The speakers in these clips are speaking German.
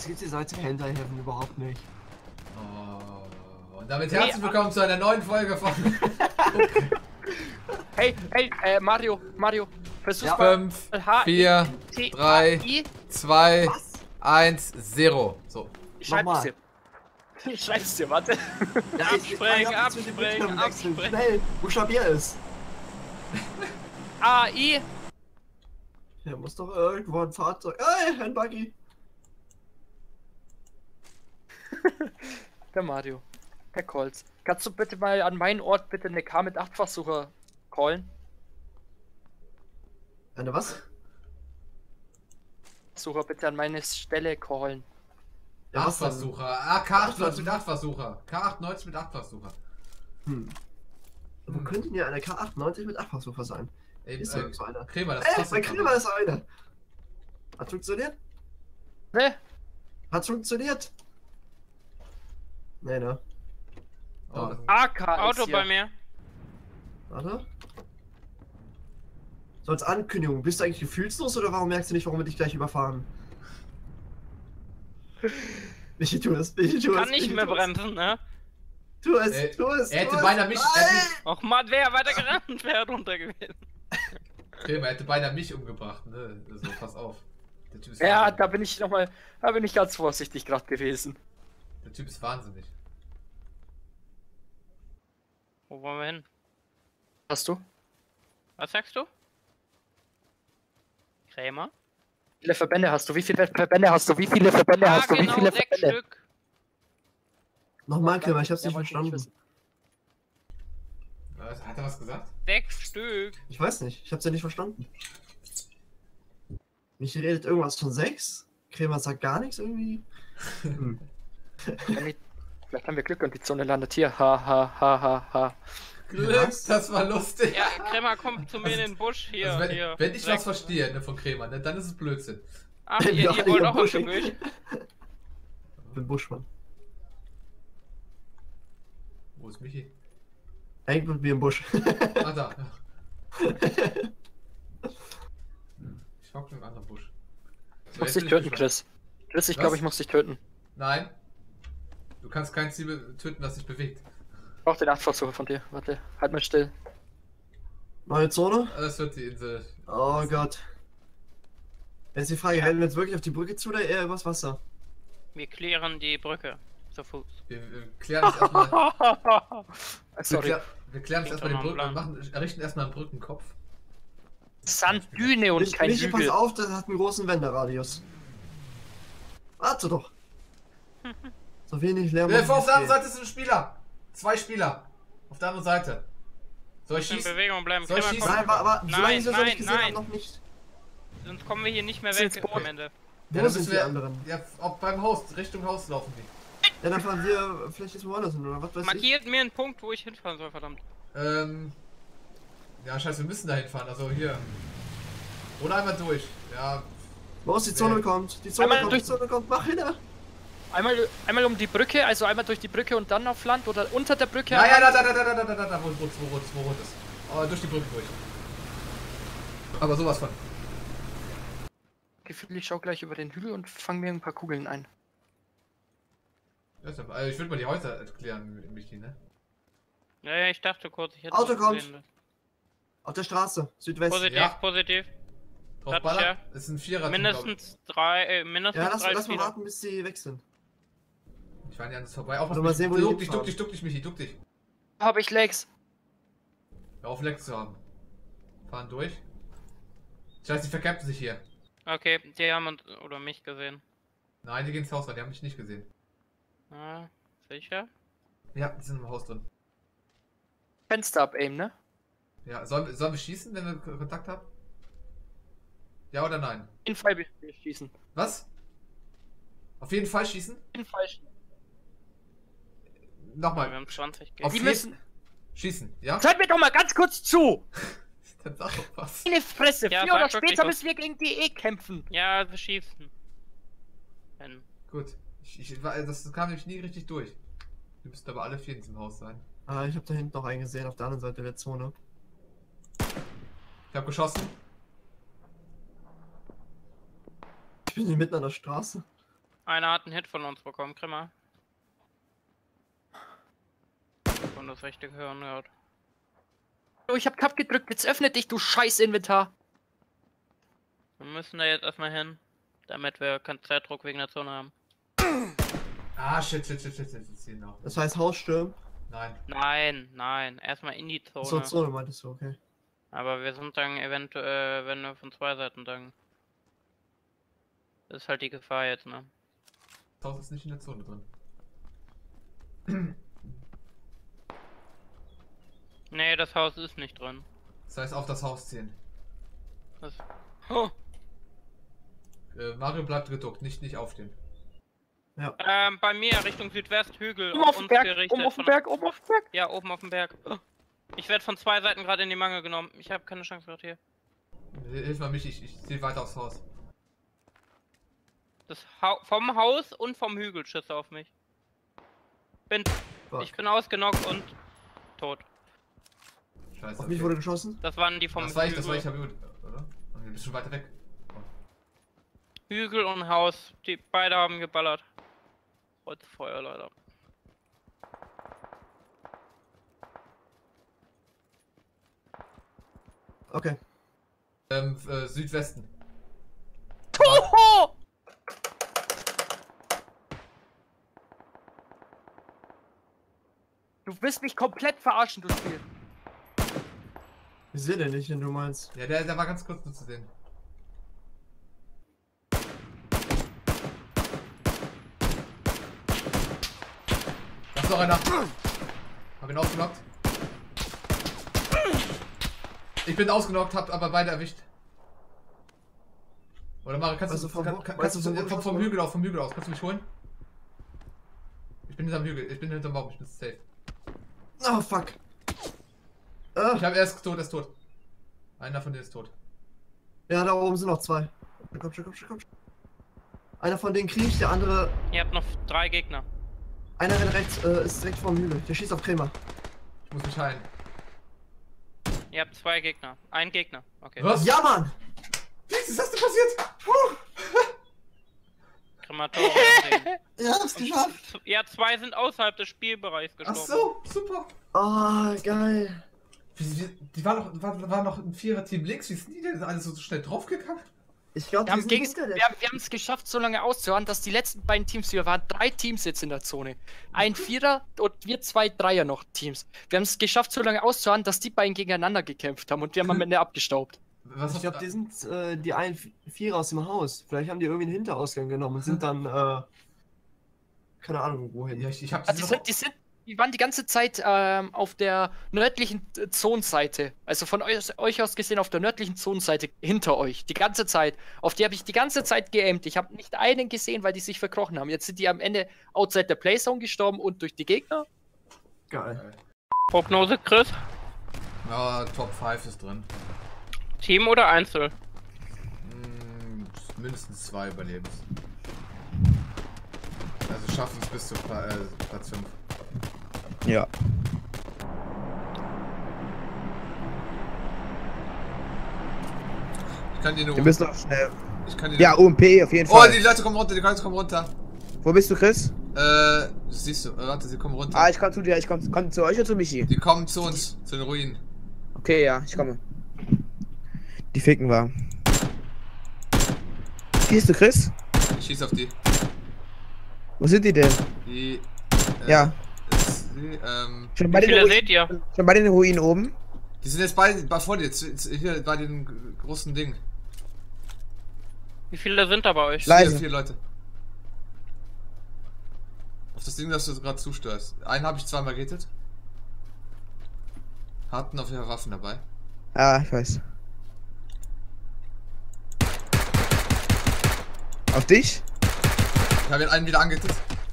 Was gibt's hier Seite Hentai-Heaven überhaupt nicht? Oh, und damit herzlich willkommen zu einer neuen Folge von... Hey, Mario, versuch's Ja. mal. 5, 4, 3, 2, 1, 0. So. Ich schreib's dir. Ich schreib's dir, warte. Ja, abspringen. Schnell, buchstabier es. AI. Hier muss doch irgendwo ein Fahrzeug. Ey, ein Buggy. Der Mario. Herr Kolz. Kannst du bitte mal an meinen Ort bitte eine K mit 8-Fachsucher callen? Eine was? Sucher bitte an meine Stelle callen. Ja, was denn? Achtfachsucher. Ah, K98 mit 8-Fachsucher. K98 mit 8-Fachsucher. Wo könnte denn hier eine K98 mit 8-Fachsucher sein? Ey, Ist doch so einer. Krämer, das Ey, passt bei doch Krämer ist einer. Hat funktioniert? Ne? Hat funktioniert? Nee, ne? Oh, das- AK Auto ist bei hier. mir. Warte. So als Ankündigung, bist du eigentlich gefühlslos oder warum merkst du nicht, warum wir dich gleich überfahren? Michi, tu es, Michi, tu es. Kann nicht Michi, mehr tu es. bremsen, ne? Tu es, tu es. Er hätte tu es. beinahe mich... Och man, wäre weiter gerannt, wäre runter gewesen. Krämer hätte beinahe mich umgebracht, ne? Also, pass auf. Der Typ ist Ja, wahnsinnig. da bin ich ganz vorsichtig gerade gewesen. Der Typ ist wahnsinnig. Wo wollen wir hin? Hast du? Was sagst du? Krämer? Wie viele Verbände hast du? Wie viele Verbände hast du? Wie viele Verbände hast du? Wie Genau, viele 6 Verbände? Stück. Nochmal, Krämer, ich hab's Ja, nicht wollte ich verstanden. wissen. Hat er was gesagt? 6 Stück. Ich weiß nicht, ich hab's ja nicht verstanden. Michi redet irgendwas von 6. Krämer sagt gar nichts irgendwie. Vielleicht haben wir Glück und die Zone landet hier. Ha. Glück, Was? das war lustig. Ja, Krämer kommt zu mir in den Busch hier. Also hier. wenn ich was Sechs. verstehe, ne, von Krämer, ne, dann ist es Blödsinn. Ach, ihr wollt auch was zum Busch? Ich bin Buschmann. Wo ist Michi? Hängt mit mir im Busch. Ah, da. Ich hocke im anderen Busch. Ich So, muss jetzt dich bin töten, gespannt. Chris. Chris, ich Was? glaube, ich muss dich töten. Nein. Du kannst kein Ziel töten, das sich bewegt. Ich brauche den 8-Fachsucher von dir. Warte, halt mal still. Neue Zone? Das wird die Insel. Oh Gott. Jetzt die Frage, rennen wir jetzt wirklich auf die Brücke zu oder eher übers Wasser? Wir klären die Brücke. Zu Fuß. Wir klären jetzt erstmal. Sorry. Wir klären jetzt Klingt erstmal die doch Brücke nach und einem errichten erstmal einen Brückenkopf. Sanddüne und kein Michi, pass Hügel. auf, das hat einen großen Wenderadius. Warte doch. So wenig Lärm. Auf der anderen Seite ist ein Spieler. 2 Spieler. Auf der anderen Seite. Soll ich In schießen? Bewegung bleiben. Soll ich Krämer schießen? kommt. Nein, aber solange Nein, ich das noch nicht nein, gesehen habe, nein. noch nicht. Sonst kommen wir hier nicht mehr Sind weg ins Boot. am Ende. Wo dann sind müssen die anderen? Ja, auch beim Haus. Richtung Haus laufen die. Ja, dann fahren wir vielleicht jetzt woanders hin, oder was weiß ich. Markiert mir einen Punkt, wo ich hinfahren soll, verdammt. Ja, scheiße, wir müssen da hinfahren. Also hier. Oder einmal durch. Ja. Los, die Zone Nee. kommt. Die Zone Einmal kommt, durch- die Zone kommt. Mach hin! Einmal um die Brücke, also einmal durch die Brücke und dann auf Land oder unter der Brücke. Ja, da, wo rot ist. Aber durch die Brücke durch. Aber sowas von. Gefühl, ich schau gleich über den Hügel und fang mir ein paar Kugeln ein. Ja, also ich würde mal die Häuser erklären, Michi, ne? Ja, ich dachte kurz, ich hätte Auto was kommt. gesehen. Auf der Straße, Südwest. Positiv, Ja. positiv. Drauf Hat ballern. ja Das ist ein Vierer. Mindestens drei, mindestens Ja, drei lass mal Spieler. warten, bis sie weg sind. Ich fahre nicht an das vorbei. Aufpassen, Mal sehen, wo die duck dich, hinfahren. duck dich, Michi, duck dich. Habe ich Legs. Hör auf, Leck zu haben. Fahren durch. Scheiße, die verkämpfen sich hier. Okay, die haben uns oder mich gesehen. Nein, die gehen ins Haus rein, die haben dich nicht gesehen. Ah, sicher? Ja, die sind im Haus drin. Fenster abaimen, ne? Ja, sollen wir schießen, wenn wir Kontakt haben? Ja oder nein? Auf jeden Fall schießen. Was? Auf jeden Fall schießen? Auf jeden Fall schießen. Wir Nochmal. haben 20 Auf gegen. Die jeden müssen. Schießen, ja? Hört mir doch mal ganz kurz zu! Dann sag doch was. Meine Fresse! Ja, Früher oder sag wirklich später was. müssen wir gegen die kämpfen. Ja, also schießen. Wenn. Gut. Das kam nämlich nie richtig durch. Wir müssten aber alle 4 in diesem Haus sein. Ah, ich habe da hinten noch einen gesehen, auf der anderen Seite der Zone. Ich habe geschossen. Ich bin hier mitten an der Straße. Einer hat einen Hit von uns bekommen, Grimmer. Und das richtig hören hört. Oh, ich hab Tab gedrückt, jetzt öffne dich, du scheiß Inventar. Wir müssen da jetzt erstmal hin, damit wir keinen Zeitdruck wegen der Zone haben. Ah, shit. Jetzt hier noch. Das heißt Haus stürmen. Nein. Nein, erstmal in die Zone. So, Zone meintest du, okay. Aber wir sind dann eventuell, wenn wir von zwei Seiten dann. Das ist halt die Gefahr jetzt, ne? Das Haus ist nicht in der Zone drin. Nee, das Haus ist nicht drin. Das heißt, auf das Haus ziehen. Das... Oh. Mario bleibt geduckt, nicht aufstehen. Bei mir Richtung Südwest, Hügel. Oben auf dem Berg, gerichtet oben auf dem von- Berg, oben auf dem Berg. Ja, oben auf dem Berg. Ich werde von zwei Seiten gerade in die Mangel genommen. Ich habe keine Chance gerade hier. Hilf mal mich, ich ziehe weiter aufs Haus. Vom Haus und vom Hügel Schüsse auf mich. Fuck. Ich bin ausgenockt und tot. Scheiße. Auf mich wurde geschossen. Das waren die vom Das war ich, Hügel. hab ich, oder? Oh, du bist schon weiter weg. Hügel und Haus. Die beide haben geballert. Feuer leider. Okay. Südwesten. Hoho! Du willst mich komplett verarschen, du Spiel. Ich sehe den nicht, wenn du meinst. Ja, der war ganz kurz nur zu sehen. Da ist noch einer. Hab ihn ausgenockt. Ich bin ausgenockt, hab aber beide erwischt. Oder Mario, kannst Also du vom- kannst weißt du, du vom- vom Hügel aus, kannst du mich holen? Ich bin hinterm Hügel, ich bin hinterm Baum, ich bin safe. Oh, fuck. Ich hab er ist tot. Einer von denen ist tot. Ja, da oben sind noch zwei. Komm schon. Einer von denen kriecht, der andere. Ihr habt noch 3 Gegner. Einer rennt rechts, ist direkt vor dem Hügel. Der schießt auf Krämer. Ich muss mich heilen. Ihr habt 2 Gegner. Ein Gegner. Okay. Was? Ja, Mann! Wie ist das denn passiert? Krematorium. Ja, hab's geschafft. Ja, 2 sind außerhalb des Spielbereichs Ach gestorben. so, super. Oh, geil. Die war noch ein Vierer-Team links, wie sind die denn alle so schnell draufgegangen? Ich glaube, Wir haben es geschafft, so lange auszuhören, dass die letzten beiden Teams, wir waren 3 Teams jetzt in der Zone. Ein Vierer und wir 2 Dreier noch Teams. Wir haben es geschafft, so lange auszuhören, dass die beiden gegeneinander gekämpft haben und wir haben am Ende abgestaubt. Was Ich glaube, die sind die einen Vierer aus dem Haus. Vielleicht haben die irgendwie einen Hinterausgang genommen und sind dann, keine Ahnung, wohin. Ja, ich hab Also die waren die ganze Zeit auf der nördlichen Zonenseite. Also von euch aus gesehen auf der nördlichen Zonenseite hinter euch. Die ganze Zeit. Auf die habe ich die ganze Zeit geaimt. Ich habe nicht einen gesehen, weil die sich verkrochen haben. Jetzt sind die am Ende outside der Playzone gestorben und durch die Gegner. Geil. Prognose, Chris? Ja, Top 5 ist drin. Team oder Einzel? Mindestens 2 Überlebens. Also schaffen es bis zu Platz 5. Ja. Ich kann dir nur. Du bist doch schnell. Ich kann dir Ja, UMP auf jeden Oh, Fall. die Leute kommen runter, die Leute kommen runter. Wo bist du, Chris? Siehst du, warte, sie kommen runter. Ah, ich komm zu dir. Ich komm zu euch oder zu Michi? Die kommen zu uns, zu den Ruinen. Okay, ja, ich komme. Die ficken wir. Siehst du, Chris? Ich schieß auf die. Wo sind die denn? Die. Ja. Schon bei Wie den viele Ruinen, seht ihr? schon bei den Ruinen oben? Die sind jetzt bei vor dir, hier bei dem großen Ding. Wie viele sind da bei euch? Leise. 4 Leute. Auf das Ding, das du gerade zustörst. Einen habe ich zweimal gehittet. Hatten auf jeden Fall Waffen dabei. Ah, ich weiß. Auf dich? Ich habe einen wieder angehittet.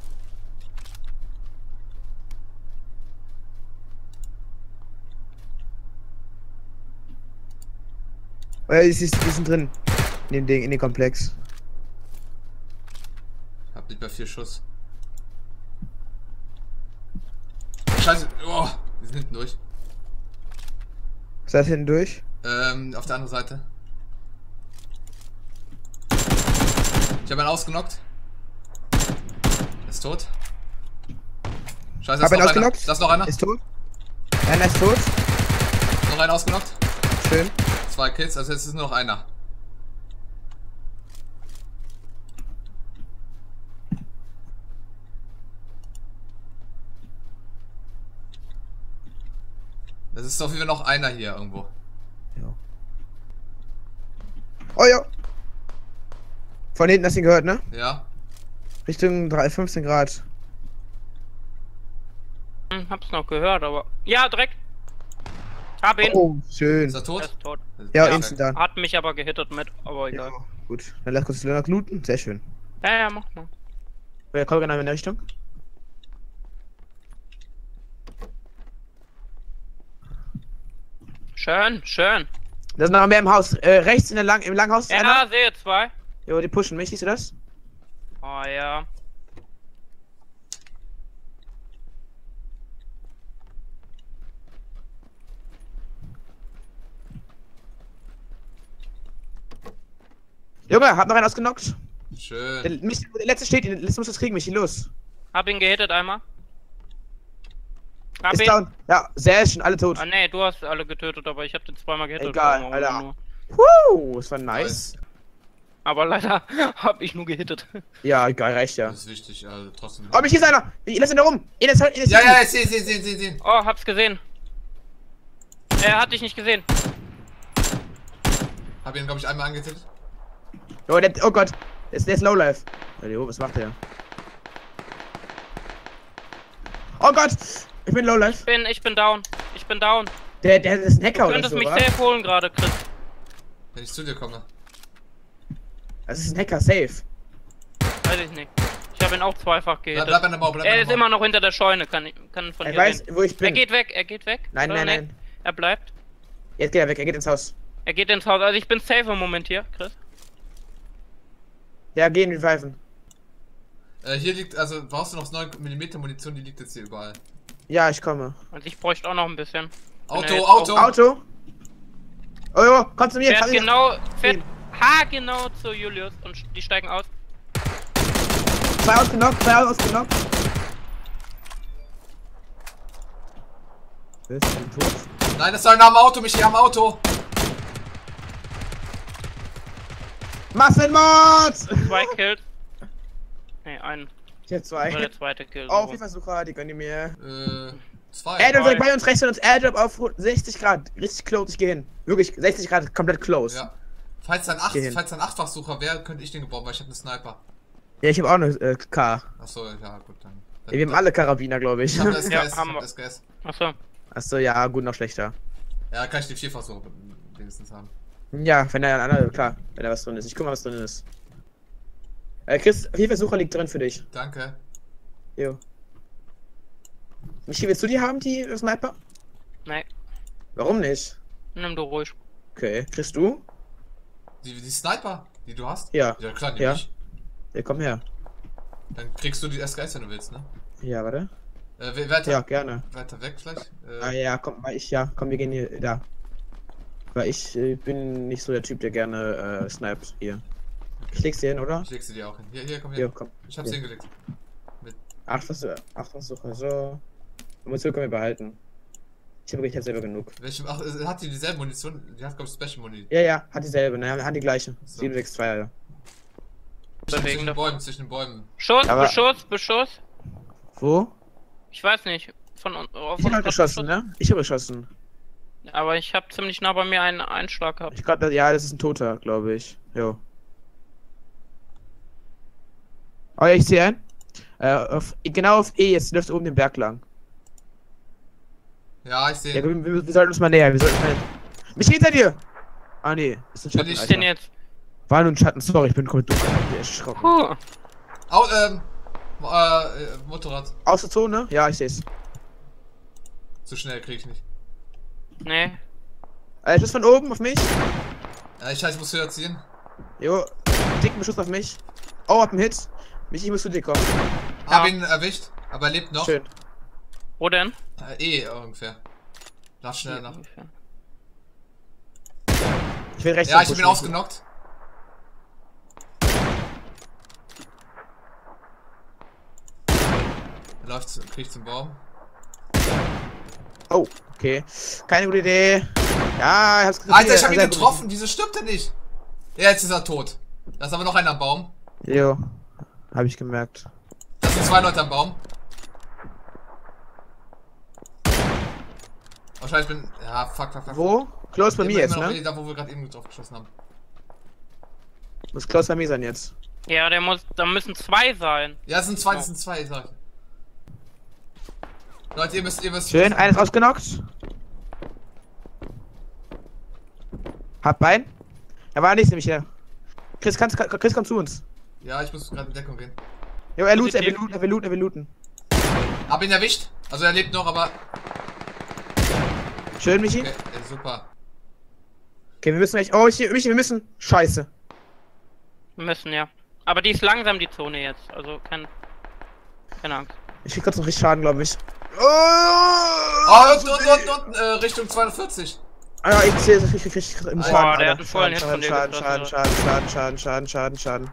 Oh ja, die sind drin. In dem Ding, in dem Komplex. Hab nicht mehr 4 Schuss. Scheiße, oh, die sind hinten durch. Seid hinten durch? Auf der anderen Seite. Ich habe einen ausgenockt. Ist tot. Scheiße, Hab da ihn ist noch einer. ausgenockt. Da ist noch einer. Ist tot. Einer ist tot. Noch einer ausgenockt. Schön. 2 Kills, also jetzt ist nur noch einer. Das ist auf jeden Fall noch einer hier irgendwo. Ja. Oh ja. Von hinten hast du ihn gehört, ne? Ja. Richtung 15 Grad. Hab's noch gehört, aber. Ja, direkt. Hab ihn. Oh, schön. Ist er Er tot? ist tot. Ja, Perfekt. instant dann. Hat mich aber gehittet mit, aber Ja, egal. gut. Dann lass kurz noch looten. Sehr schön. Ja, mach mal. Wer kommt genau in der Richtung? Schön, schön. Da sind noch mehr im Haus. Rechts im Langhaus ist Ja, einer. sehe 2. Jo, die pushen mich, siehst du das? Oh ja. Junge, hab noch einen ausgenockt. Schön. Der letzte steht, der letzte muss das kriegen, Michi, los. Hab ihn gehittet einmal. Hab Ist ihn. down. Ja, sehr schön, alle tot. Ah ne, du hast alle getötet, aber ich hab den zweimal gehittet. Egal, aber Alter. nur. Das war nice. Aber leider hab ich nur gehittet. Ja, egal, reicht ja. Das ist wichtig, also trotzdem. Oh, mich ist einer! Lass ihn da rum! Ja, ja, ich seh. Oh, hab's gesehen. Er hat dich nicht gesehen. Hab ihn, glaube ich, einmal angetötet. Oh, oh Gott, der ist Lowlife. Jo, was macht der? Oh Gott, ich bin Lowlife. Ich bin down. Ich bin down. Der ist ein Hacker Du oder könntest so, mich wa? safe holen gerade, Chris. Wenn ich zu dir komme. Das ist ein Hacker, safe. Weiß ich nicht. Ich habe ihn auch zweifach Bleib gehittet. an der Mauer, bleib an Er der ist Mauer. immer noch hinter der Scheune, kann von Er hier weiß, sehen. wo ich bin. Er geht weg. Nein, Oder nein, nicht? nein. Er bleibt. Jetzt geht er weg, er geht ins Haus. Er geht ins Haus. Also ich bin safe im Moment hier, Chris. Ja, gehen wir pfeifen. Hier liegt, also brauchst du noch 9 mm Munition, die liegt jetzt hier überall. Ja, ich komme. Und ich bräuchte auch noch ein bisschen. Auto, jetzt Auto! Auto! Oh, jo, komm zu mir! Fährt komm fährt haargenau zu Julius und die steigen aus. Zwei ausgenockt. Bist du tot? Nein, das ist einer am Auto, Michi, am Auto! Massenmord! 2 Kills. Ne, ein. Ich hab zwei. Oder der zweite Kill. Oh, so. FIFA-Sucher, die können die mir. 2. Airdrop direkt bei uns rechts von uns, Airdrop auf 60 Grad. Richtig close, ich geh hin. Wirklich, 60 Grad, komplett close. Ja. Falls da Geh hin. ein 8-fach-Sucher wäre, könnte ich den gebrauchen, weil ich habe einen Sniper. Ja, ich hab auch eine K. Achso, ja, gut, dann. Ja, wir haben alle Karabiner, glaube ich. Ich hab eine SKS, Ja, ich haben hab wir. eine SKS. Achso. Achso, ja, gut, noch schlechter. Ja, kann ich die 4-fach-Sucher wenigstens haben. Ja, wenn da ein anderer, klar, wenn da was drin ist. Ich guck mal, was drin ist. Chris, FIFA-Sucher liegt drin für dich. Danke. Jo. Michi, willst du die haben, die Sniper? Nee, Warum nicht? nimm du ruhig. Okay, kriegst du? Die Sniper, die du hast? Ja. Ja, klar, die Ja. ich. Ja, komm her. Dann kriegst du die SKS, wenn du willst, ne? Ja, warte. Weiter, Ja, gerne. weiter weg vielleicht? Ja, komm, komm, wir gehen hier, da. Weil ich bin nicht so der Typ, der gerne sniped hier. Ich leg's dir hin, oder? Ich leg sie dir auch hin. Hier, komm Ja, her. komm. Ich hab's Hier. hingelegt. Achtungssuche, so. Munition können wir behalten. Ich hab selber genug. Ach, hat die dieselbe Munition? Die hat, glaube ich, Special Munition. Ja, hat dieselbe, ne? Hat die gleiche. So. 762, ja. Zwischen den Bäumen, zwischen den Bäumen. Schuss, Aber- Beschuss. Wo? Ich weiß nicht. Von Ich hab geschossen, ne? Ich hab geschossen. Aber ich habe ziemlich nah bei mir einen Einschlag gehabt. Ich glaube, ja, das ist ein Toter, glaube ich. Jo. Oh ja, ich sehe einen. Genau auf E, jetzt läuft oben den Berg lang. Ja, ich Ja, sehe. wir sollten uns mal näher, Mich hinter dir! Ah nee, ist ein Bin Schatten, ich Was denn Alter. jetzt? War nur ein Schatten, sorry, ich bin komplett erschrocken. Puh. Motorrad. Aus der Zone? Ja, ich seh's. So schnell krieg ich nicht. Nee. Schuss von oben auf mich. Ich muss höher ziehen. Jo, dicken Beschuss auf mich. Oh, hab einen Hit. Ich muss zu dir kommen. Hab ihn erwischt, aber er lebt noch. Schön. Wo denn? Ungefähr. Lad schnell nach. Ich will rechts Ja, ich pushen. bin ausgenockt. Kriegt zum Baum. Oh, okay. Keine gute Idee. Ja, ich hab's gesehen. Alter, ich hab ihn Sehr getroffen. gut. Wieso stirbt er nicht? Ja, jetzt ist er tot. Da ist aber noch einer am Baum. Jo, hab ich gemerkt. Da sind 2 Leute am Baum. Wahrscheinlich bin... Ja, fuck. Wo? Close bei mir jetzt, immer noch ne? Da, wo wir gerade eben drauf geschossen haben. Muss close bei mir sein jetzt. Ja, da müssen 2 sein. Ja, es sind 2, sag ich. Leute, ihr müsst... Schön, eines ausgenockt. Hab Bein. Er war nicht nämlich hier. Chris, komm zu uns. Ja, ich muss gerade in Deckung gehen. Jo, er will looten. Hab ihn erwischt. Also er lebt noch, aber... Schön, Michi. Okay, super. Okay, wir müssen gleich... Oh, Michi, wir müssen... Scheiße. Wir müssen, ja. Aber die ist langsam, die Zone jetzt. Also keine Angst. Ich krieg kurz noch richtig Schaden, glaube ich. Oh, unten, Richtung 240. Ah ja, ich sehe es richtig im Boah, Schaden. der hat einen vollen Hit von dir Schaden.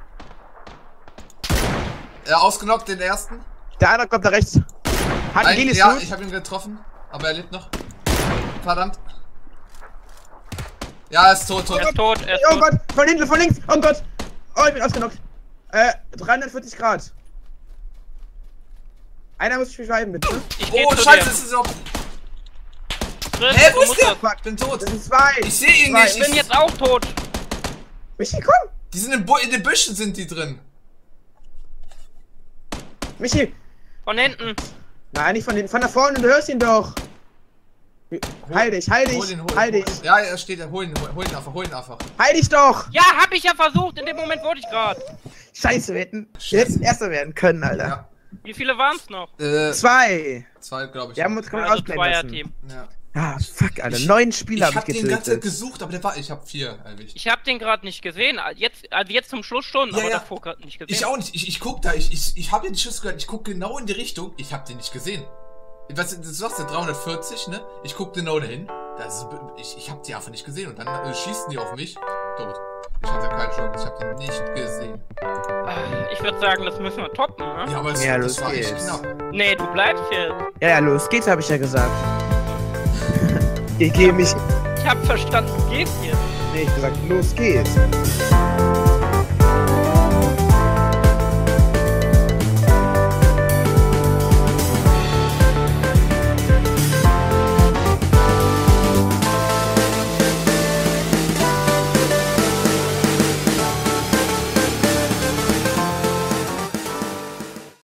Ja, ausgenockt den ersten. Der andere kommt da rechts. Hat ihn Ja, gut. ich habe ihn getroffen, aber er lebt noch. Verdammt. Ja, er ist tot. Er ist tot. Oh Gott, von hinten, von links. Oh Gott. Oh, ich bin ausgenockt. 340 Grad. Einer muss mich reviven, bitte. Oh, scheiße, ist es so. Hä, wo ist der? Fuck, Ich bin tot. das sind 2. Ich sehe ihn nicht. Ich bin jetzt auch tot. Michi, komm. Die sind in den Büschen sind die drin. Michi. Von hinten. Nein, nicht von hinten. Von da vorne, du hörst ihn doch. Heil dich. Hol ihn. Ja, er steht da. Hol ihn einfach. Heil dich doch. Ja, hab ich ja versucht. In dem Moment wurde ich gerade. Scheiße, wir hätten jetzt Erster werden können, Alter. Ja. Wie viele waren es noch? 2. 2, glaube ich. Wir haben uns komplett Also ausblenden lassen. Zweierteam. Ja. Ah, fuck, Alter. 9 Spieler Ich hab hab ich den ganze Zeit getötet. gesucht, aber ich hab 4 erwischt. Ich hab den gerade nicht gesehen. Jetzt zum Schluss schon, Ja, aber ja. davor gerade nicht gesehen. Ich auch nicht. Ich guck da. Ich hab ja die Schüsse gehört. Ich guck genau in die Richtung. Ich hab den nicht gesehen. Was, du sagst ja 340, ne? Ich guck genau dahin. Ich hab die einfach nicht gesehen. Und dann schießen die auf mich. Tot. Ich hatte keine Chance. Ich hab den nicht gesehen. Ich würde sagen, das müssen wir toppen, ne? Ja, aber das los war echt geht's. knapp. Nee, du bleibst hier. Ja, los geht's, hab ich ja gesagt. Ich geh mich. Ich hab verstanden, du gehst hier. Nee, ich hab gesagt, los geht's.